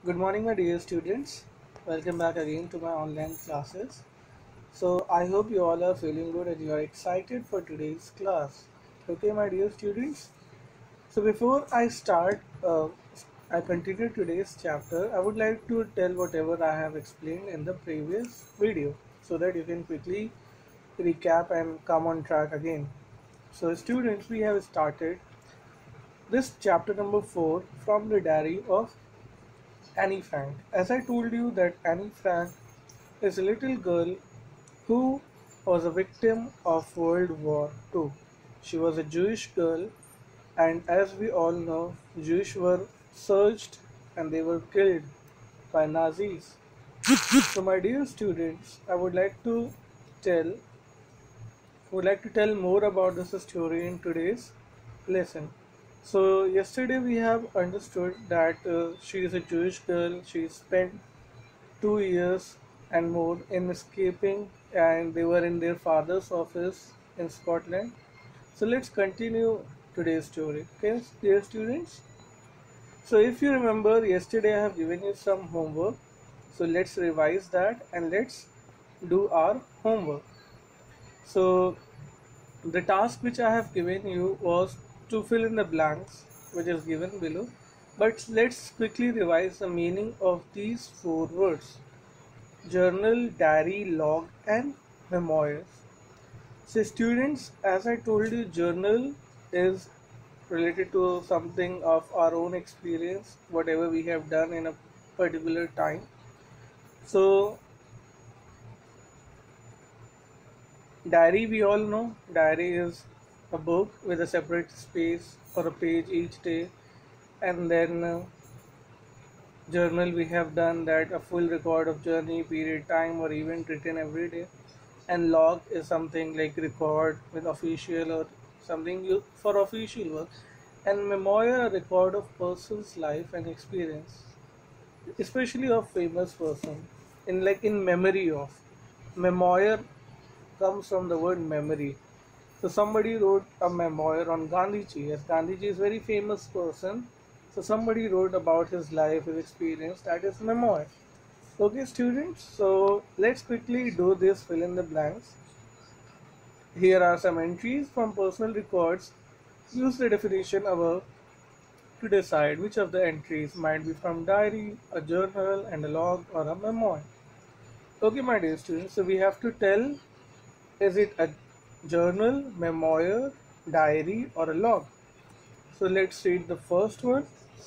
Good morning, my dear students. Welcome back again to my online classes. So, I hope you all are feeling good and you are excited for today's class. Okay, my dear students. So, before I continue today's chapter, I would like to tell whatever I have explained in the previous video so that you can quickly recap and come on track again. So, students, we have started this chapter number 4 from the diary of Annie Frank. As I told you that Annie Frank is a little girl who was a victim of World War II. She was a Jewish girl, and as we all know, Jews were searched and they were killed by Nazis. So, my dear students, I tell would like to tell more about this story in today's lesson. So, yesterday we have understood that she is a Jewish girl. She spent 2 years and more in escaping, and they were in their father's office in Scotland. So let's continue today's story. Okay, dear students. So if you remember, yesterday I have given you some homework. So let's revise that and let's do our homework. So the task which I have given you was to fill in the blanks which is given below. But let's quickly revise the meaning of these four words: journal, diary, log, and memoirs. So, students, as I told you, journal is related to something of our own experience, whatever we have done in a particular time. So, diary, we all know, diary is a book with a separate space or a page each day, and then journal, we have done that a full record of journey, period, time, or event written every day. And log is something like record with official or something for official work. And memoir, a record of person's life and experience, especially of famous person, in memory of. Memoir comes from the word memory. So somebody wrote a memoir on Gandhiji, as Gandhiji is a very famous person. So somebody wrote about his life, his experience, that is memoir. Okay, students, so let's quickly do this fill in the blanks. Here are some entries from personal records. Use the definition above to decide which of the entries might be from diary, a journal, and a log, or a memoir. Okay, my dear students, so we have to tell, is it a journal, memoir, diary, or a log? So let's read the first one.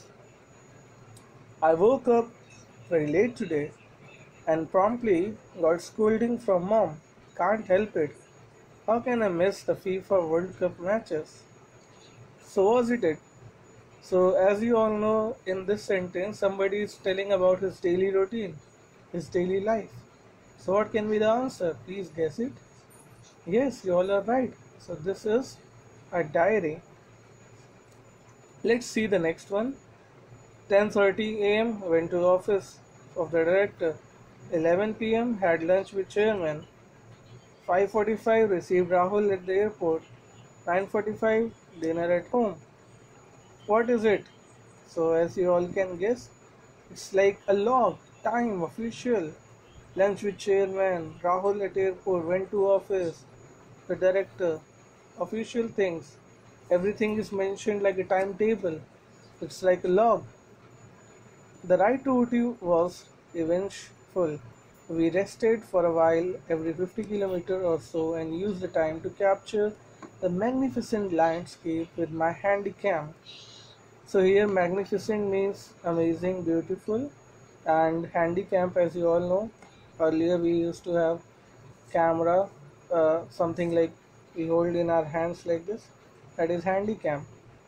I woke up very late today and promptly got scolding from mom. Can't help it. How can I miss the FIFA World Cup matches? So was it? So as you all know, in this sentence, somebody is telling about his daily routine, his daily life. So what can be the answer? Please guess it. Yes, you all are right. So this is a diary. Let's see the next one. 10:30 a.m. went to the office of the director. 11 p.m. had lunch with chairman. 5:45 received Rahul at the airport. 9:45 dinner at home. What is it? So as you all can guess, it's like a log, time, official. Lunch with chairman, Rahul at airport, went to office, the director, official things. Everything is mentioned like a timetable. It's like a log. The ride to Uti was eventful. We rested for a while every 50 km or so and used the time to capture the magnificent landscape with my handy cam. So here magnificent means amazing, beautiful, and handy cam, as you all know. Earlier we used to have camera, something like we hold in our hands like this. That is handy cam.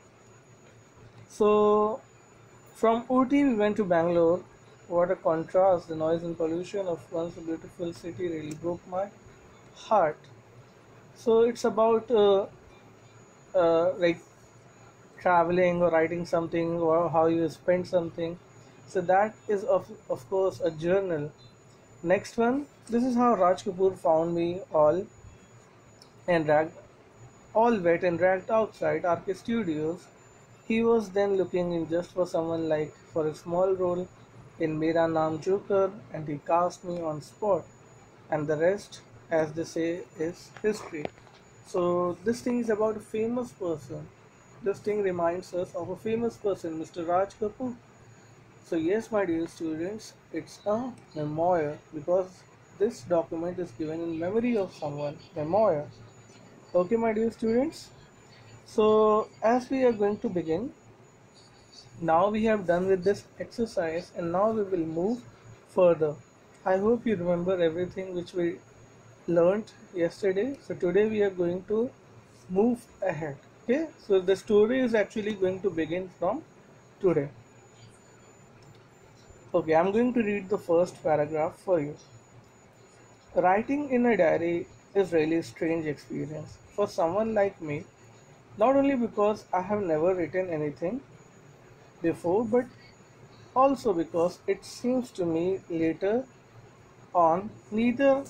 So from Ooty we went to Bangalore. What a contrast! The noise and pollution of once a beautiful city really broke my heart. So it's about like traveling or writing something or how you spend something. So that is of course a journal. Next one. This is how Raj Kapoor found me and ragged, all wet and dragged outside RK Studios. He was then looking in just for someone like for a small role in Mera Naam Joker, and he cast me on spot, and the rest, as they say, is history. So this thing is about a famous person. This thing reminds us of a famous person, Mr. Raj Kapoor. So yes, my dear students, it's a memoir because this document is given in memory of someone. Memoir. Okay, my dear students. So as we are going to begin, now we have done with this exercise and now we will move further. I hope you remember everything which we learned yesterday. So today we are going to move ahead. Okay, so the story is actually going to begin from today. Okay, I'm going to read the first paragraph for you. Writing in a diary is really a strange experience for someone like me, not only because I have never written anything before, but also because it seems to me later on neither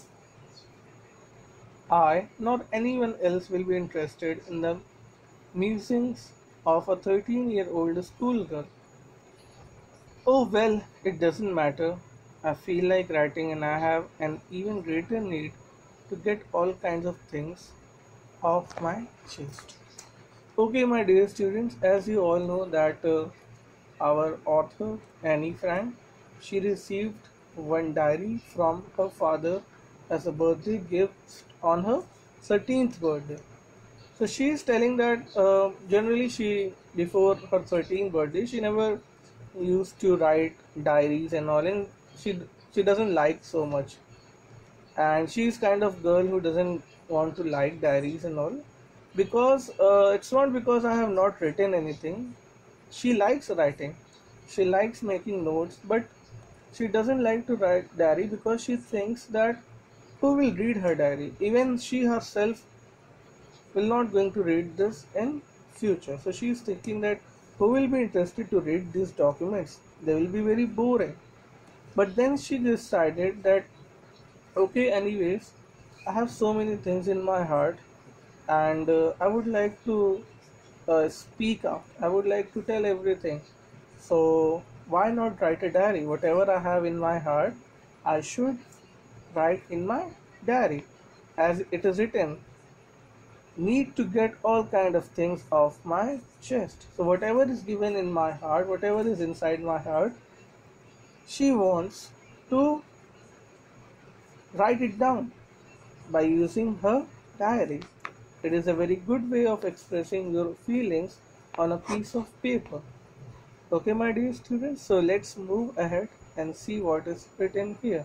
I nor anyone else will be interested in the musings of a 13-year-old schoolgirl. Oh well, it doesn't matter. I feel like writing and I have an even greater need to get all kinds of things off my chest. Okay, my dear students, as you all know that our author Annie Frank, she received one diary from her father as a birthday gift on her 13th birthday. So she is telling that generally she before her 13th birthday she never used to write diaries and all, and she doesn't like so much, and she is kind of girl who doesn't want to like diaries and all because it's not because I have not written anything. She likes writing, she likes making notes, but she doesn't like to write diary because she thinks that who will read her diary? Even she herself will not going to read this in future. So she is thinking that who will be interested to read these documents? They will be very boring. But then she decided that okay, anyways, I have so many things in my heart, and I would like to speak out. I would like to tell everything. So why not write a diary? Whatever I have in my heart, I should write in my diary. As it is written, need to get all kind of things off my chest. So whatever is given in my heart, whatever is inside my heart, she wants to write it down by using her diary. It is a very good way of expressing your feelings on a piece of paper. Okay, my dear students, so let's move ahead and see what is written here.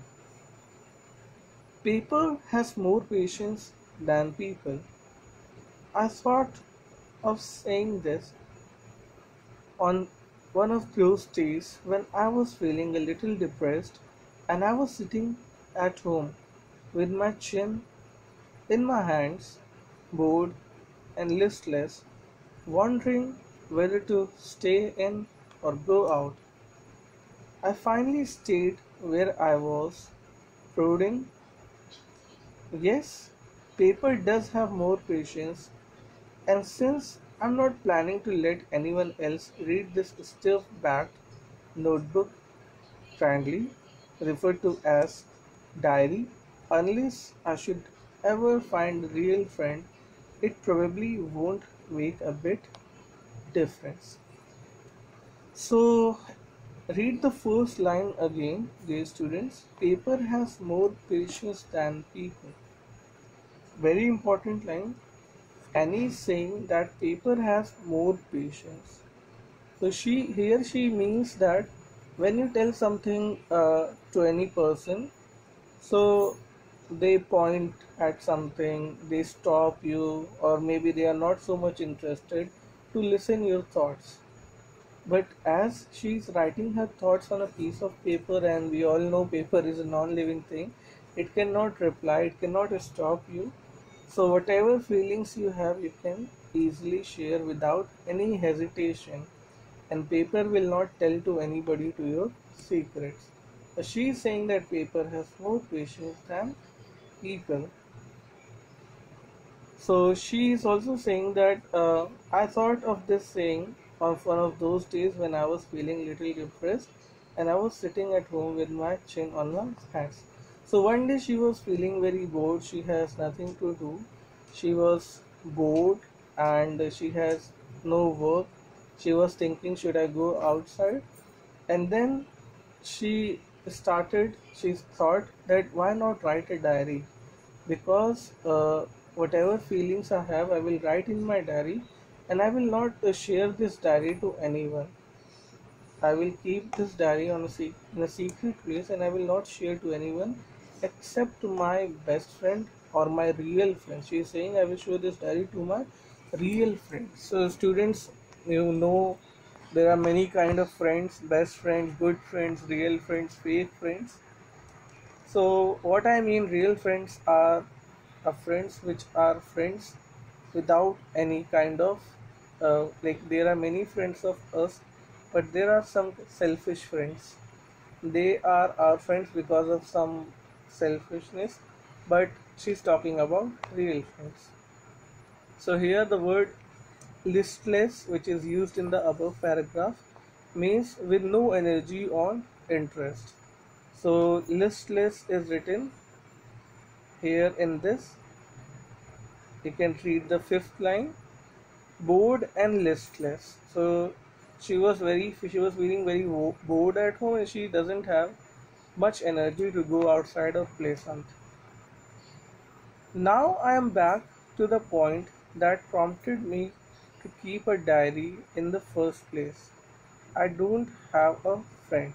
Paper has more patience than people. I thought of saying this on one of those days when I was feeling a little depressed and I was sitting at home with my chin in my hands, bored and listless, wondering whether to stay in or go out. I finally stayed where I was, brooding. Yes, paper does have more patience, and since I'm not planning to let anyone else read this stiff backed notebook, kindly referred to as diary, unless I should ever find a real friend, it probably won't make a bit difference. So read the first line again, dear students. Paper has more patience than people. Very important line. Annie is saying that paper has more patience. So she means that when you tell something to any person, so they point at something, they stop you, or maybe they are not so much interested to listen your thoughts. But as she's writing her thoughts on a piece of paper, and we all know paper is a non-living thing, it cannot reply, it cannot stop you. So whatever feelings you have, you can easily share without any hesitation, and paper will not tell to anybody to your secrets. She is saying that paper has more patience than people. So she is also saying that I thought of this saying of one of those days when I was feeling little depressed, and I was sitting at home with my chin on my hands. So one day she was feeling very bored. She has nothing to do. She was bored and she has no work. She was thinking, should I go outside? And then she thought that why not write a diary? Because whatever feelings I have, I will write in my diary, and I will not share this diary to anyone. I will keep this diary in a secret place, and I will not share to anyone except to my best friend or my real friend. She is saying I will show this diary to my real friends. So students, you know, there are many kind of friends: best friends, good friends, real friends, fake friends. So what I mean, real friends are friends which are friends without any kind of like there are many friends of us, but there are some selfish friends. They are our friends because of some selfishness, but she's talking about real friends. So here the word listless, which is used in the above paragraph, means with no energy or interest. So listless is written here in this. You can read the fifth line, bored and listless. So she was feeling very bored at home, and she doesn't have much energy to go outside or play something. Now I am back to the point that prompted me to keep a diary in the first place. I don't have a friend.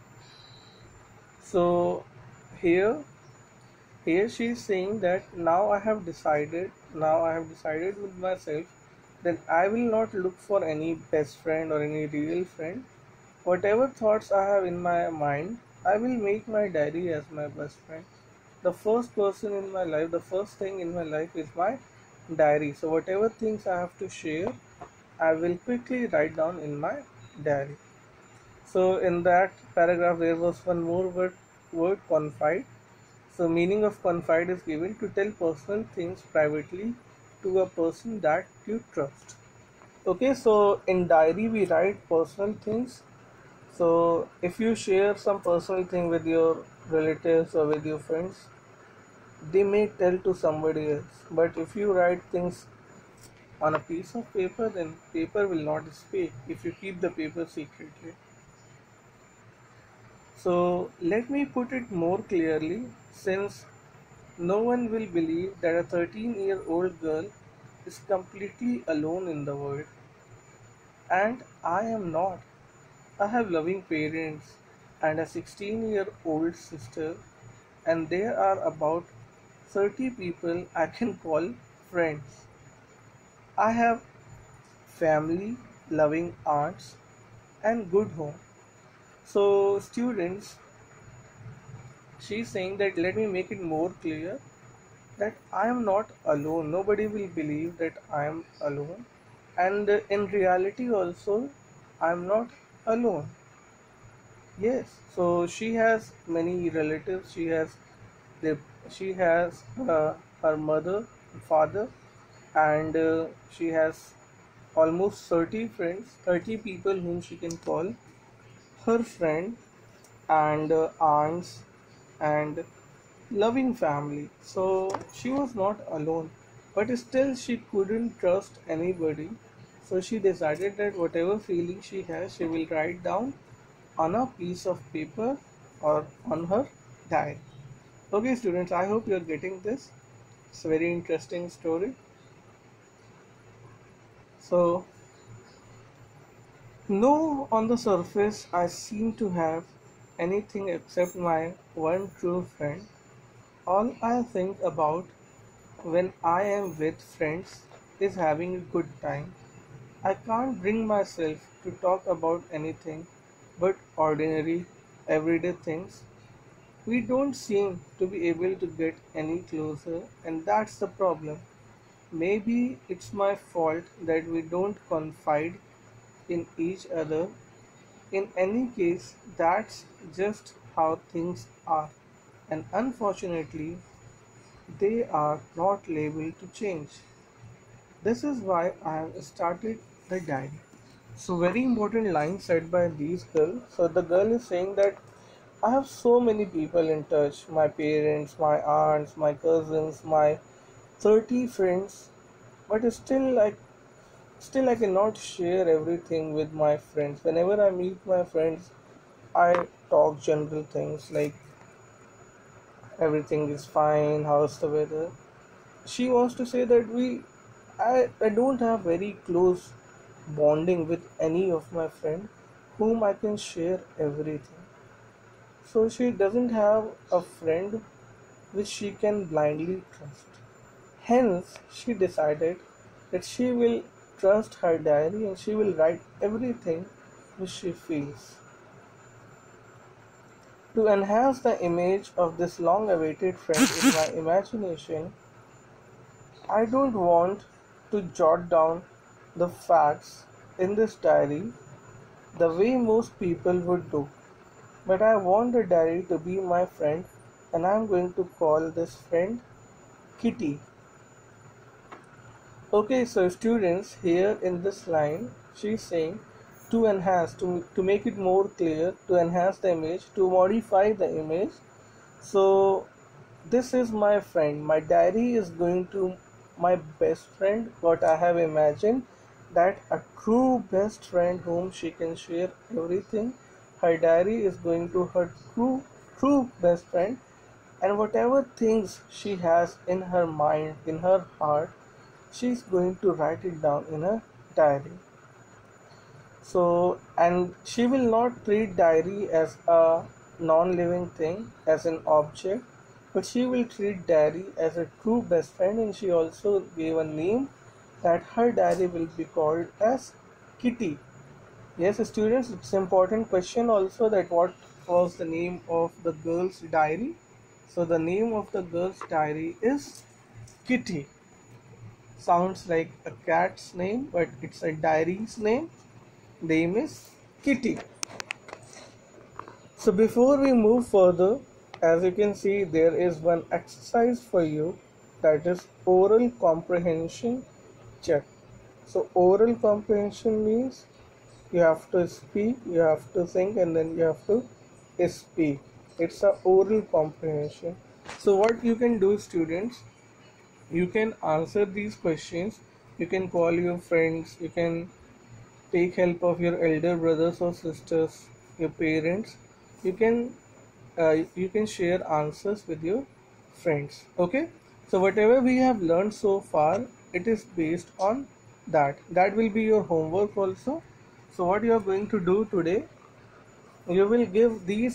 So here here she is saying that now I have decided with myself that I will not look for any best friend or any real friend. Whatever thoughts I have in my mind, I will make my diary as my best friend. The first person in my life, the first thing in my life is my diary. So whatever things I have to share, I will quickly write down in my diary. So in that paragraph there was one more word confide. So meaning of confide is given to tell personal things privately to a person that you trust. Okay, so in diary we write personal things. So if you share some personal thing with your relatives or with your friends, they may tell to somebody else. But if you write things on a piece of paper, then paper will not speak if you keep the paper secretly. So let me put it more clearly, since no one will believe that a 13-year-old girl is completely alone in the world. And I am not. I have loving parents and a 16-year-old sister, and there are about 30 people I can call friends. I have family, loving aunts, and good home. So, students, she's saying that let me make it more clear that I am not alone. Nobody will believe that I am alone. And in reality, also, I am not alone. Yes, so she has many relatives. The, she has her mother, father, and she has almost 30 friends, 30 people whom she can call her friend, and aunts and loving family. So she was not alone, but still she couldn't trust anybody. So she decided that whatever feeling she has, she will write down on a piece of paper or on her diary. Okay, students, I hope you're getting this. It's a very interesting story. So, no, on the surface, I seem to have anything except my one true friend. All I think about when I am with friends is having a good time. I can't bring myself to talk about anything but ordinary, everyday things. We don't seem to be able to get any closer, and that's the problem. Maybe it's my fault that we don't confide in each other. In any case, that's just how things are, and unfortunately, they are not liable to change. This is why I have started the diary. So very important line said by these girls. So the girl is saying that I have so many people in touch, my parents, my aunts, my cousins, my 30 friends, but still I cannot share everything with my friends. Whenever I meet my friends, I talk general things like everything is fine, how's the weather. She wants to say that I don't have very close bonding with any of my friends whom I can share everything. So she doesn't have a friend which she can blindly trust. Hence, she decided that she will trust her diary and she will write everything which she feels. To enhance the image of this long awaited friend in my imagination, I don't want to jot down the facts in this diary the way most people would do, but I want the diary to be my friend and I'm going to call this friend Kitty. Okay, so students, here in this line, she's saying to enhance, to make it more clear, to enhance the image, to modify the image. So, this is my friend. My diary is going to my best friend, what I have imagined, that a true best friend whom she can share everything. Her diary is going to her true best friend, and whatever things she has in her mind, in her heart, she's going to write it down in a diary. So, and she will not treat diary as a non-living thing, as an object, but she will treat diary as a true best friend, and she also gave a name that her diary will be called as Kitty. Yes, students, it's important question also that what was the name of the girl's diary. So the name of the girl's diary is Kitty. Sounds like a cat's name, but it's a diary's name. Name is Kitty. So before we move further, as you can see, there is one exercise for you, that is oral comprehension check. So oral comprehension means you have to speak, you have to think, and then you have to speak. It's a oral comprehension. So what you can do, students, you can answer these questions. You can call your friends, you can take help of your elder brothers or sisters, your parents. You can share answers with your friends. Okay, so whatever we have learned so far, it is based on that will be your homework also. So what you are going to do today, you will give these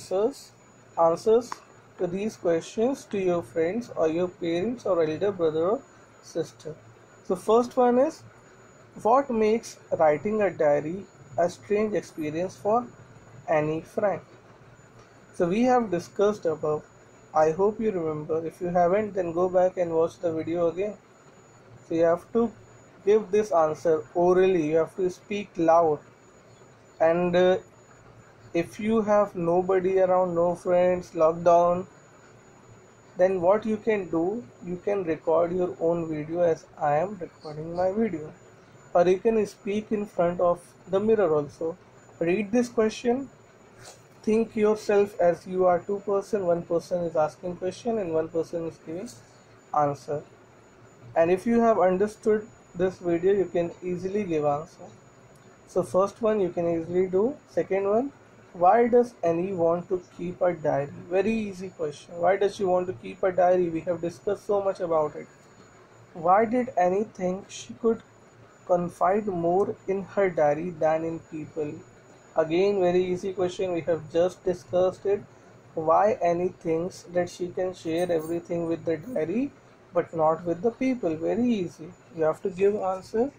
answers to these questions to your friends or your parents or elder brother or sister. So first one is, what makes writing a diary a strange experience for Annie Frank? So we have discussed above. I hope you remember. If you haven't, then go back and watch the video again. So you have to give this answer orally. You have to speak loud. And if you have nobody around, no friends, lockdown, then what you can do, you can record your own video as I am recording my video. Or you can speak in front of the mirror also. Read this question, think yourself as you are two person, one person is asking question and one person is giving answer. And if you have understood this video, you can easily give answer. So first one you can easily do. Second one, why does Annie want to keep a diary? Very easy question. Why does she want to keep a diary? We have discussed so much about it. Why did Annie think she could confide more in her diary than in people? Again, very easy question. We have just discussed it. Why Annie thinks that she can share everything with the diary but not with the people? Very easy. You have to give answer.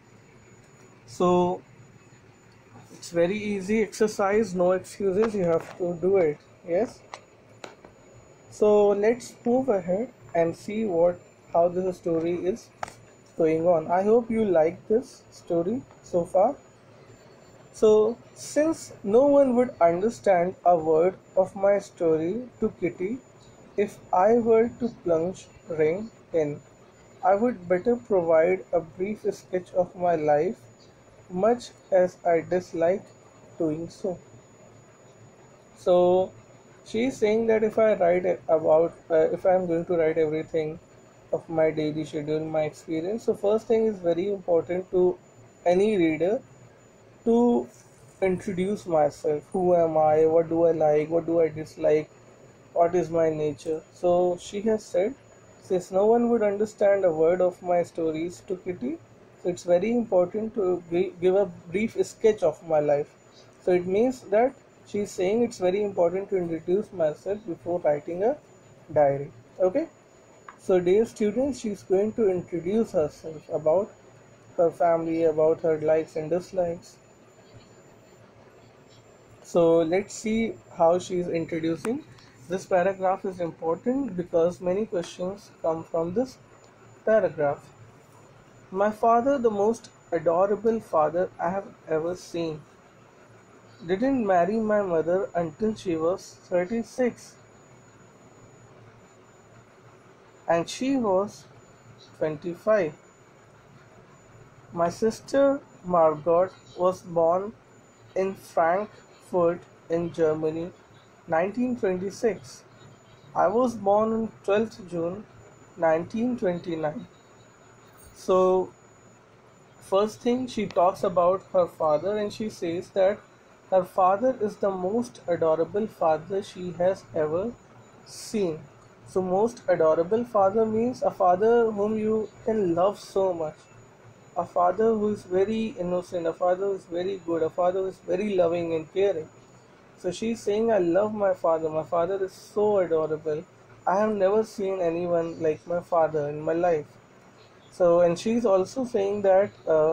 So it's very easy exercise, no excuses. You have to do it. Yes. So let's move ahead and see how this story is going on. I hope you like this story so far. So, since no one would understand a word of my story to Kitty, if I were to plunge in, I would better provide a brief sketch of my life much as I dislike doing so. So she's saying that if I'm going to write everything of my daily schedule, my experience, so first thing is very important to any reader to introduce myself. Who am I? What do I like? What do I dislike? What is my nature? So she has said, since no one would understand a word of my stories to Kitty, so it's very important to give a brief sketch of my life. So it means that she's saying it's very important to introduce myself before writing a diary. Okay. So dear students, she's going to introduce herself about her family, about her likes and dislikes. So let's see how she is introducing. This paragraph is important because many questions come from this paragraph. My father, the most adorable father I have ever seen, didn't marry my mother until she was 36 and she was 25. My sister Margot was born in Frankfurt in Germany 1926. I was born on 12th June 1929. So, first thing she talks about her father and she says that her father is the most adorable father she has ever seen. So, most adorable father means a father whom you can love so much, a father who is very innocent, a father who is very good, a father who is very loving and caring. So she's saying, I love my father. My father is so adorable. I have never seen anyone like my father in my life. So, and she's also saying that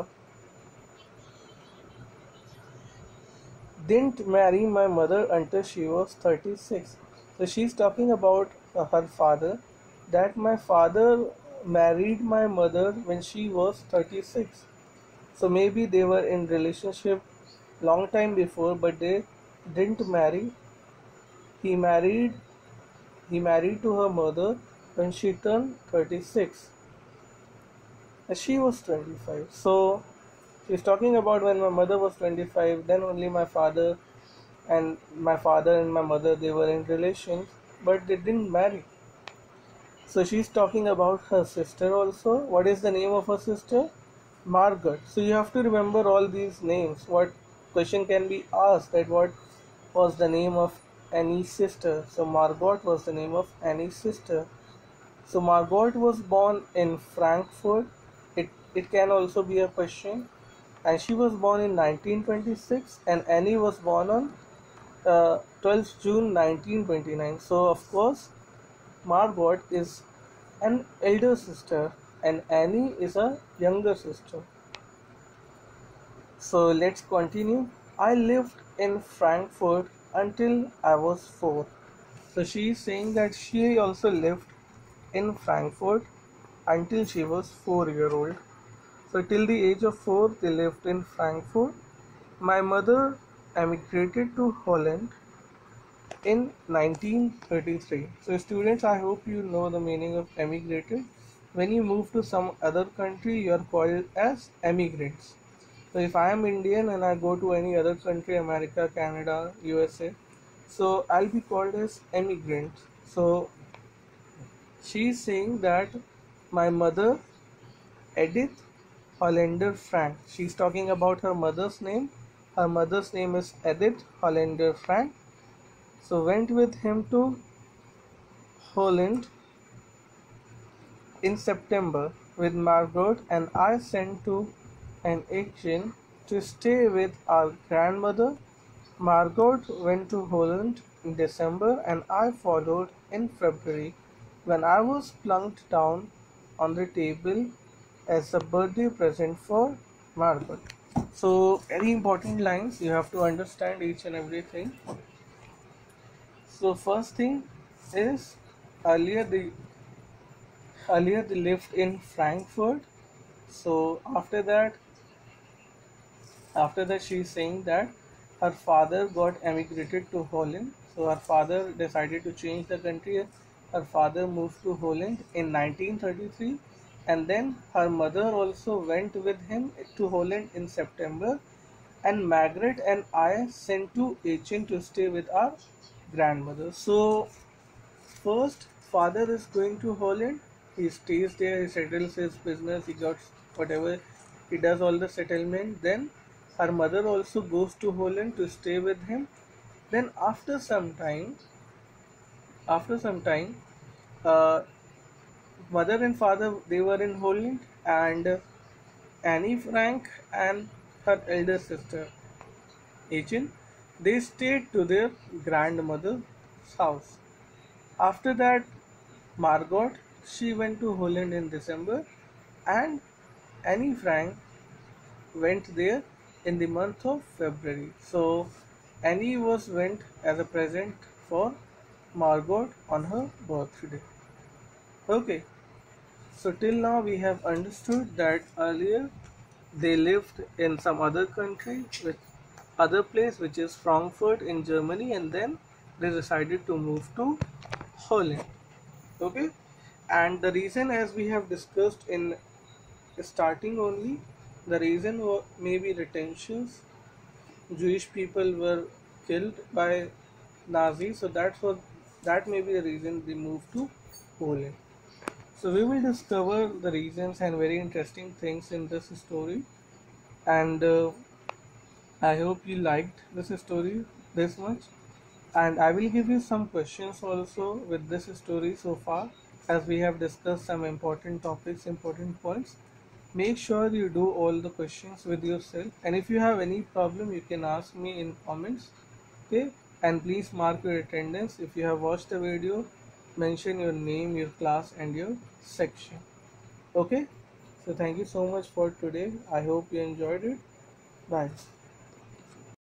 didn't marry my mother until she was 36. So she's talking about her father, that my father married my mother when she was 36. So maybe they were in relationship long time before, but they didn't marry. He married He married to her mother when she turned 36. And she was 25. So she's talking about when my mother was 25, then only my father and my mother they were in relations, but they didn't marry. So she's talking about her sister also. What is the name of her sister? Margaret. So you have to remember all these names. What question can be asked, that what was the name of Annie's sister? So Margot was the name of Annie's sister. So Margot was born in Frankfurt. It can also be a question. And she was born in 1926 and Annie was born on 12th June 1929. So of course Margot is an elder sister and Annie is a younger sister. So let's continue. I lived in Frankfurt until I was 4. So she is saying that she also lived in Frankfurt until she was 4 year old. So till the age of 4 they lived in Frankfurt. My mother emigrated to Holland in 1933. So students, I hope you know the meaning of emigrated. When you move to some other country, you are called as emigrants. So if I am Indian and I go to any other country, America, Canada, USA, so I'll be called as emigrant. So she's saying that my mother, Edith Hollander Frank. She's talking about her mother's name. Her mother's name is Edith Hollander Frank. So went with him to Holland in September with Margot and I sent to an Aachen to stay with our grandmother. Margot went to Holland in December and I followed in February when I was plunked down on the table as a birthday present for Margot. So very important lines, you have to understand each and everything. So first thing is earlier they lived in Frankfurt. So after that she is saying that her father got emigrated to Holland. So her father decided to change the country. Her father moved to Holland in 1933 and then her mother also went with him to Holland in September, and Margaret and I sent to Aachen to stay with our grandmother. So first, father is going to Holland. He stays there. He settles his business. He got whatever. He does all the settlement. Then her mother also goes to Holland to stay with him. Then after some time, uh, mother and father, they were in Holland, and Annie Frank and her elder sister Etienne, they stayed to their grandmother's house. After that, Margot, she went to Holland in December, and Annie Frank went there in the month of February. So Annie was went as a present for Margot on her birthday. Okay, so till now we have understood that earlier they lived in some other country with other place, which is Frankfurt in Germany, and then they decided to move to Holland. Okay, and the reason, as we have discussed in starting only, the reason may be retentions. Jewish people were killed by Nazis, so that may be the reason they moved to Poland. So we will discover the reasons and very interesting things in this story, and I hope you liked this story this much. And I will give you some questions also with this story so far, as we have discussed some important topics, important points. Make sure you do all the questions with yourself, and if you have any problem, you can ask me in comments. Okay, and please mark your attendance. If you have watched the video, mention your name, your class, and your section. Okay, so thank you so much for today. I hope you enjoyed it. Bye.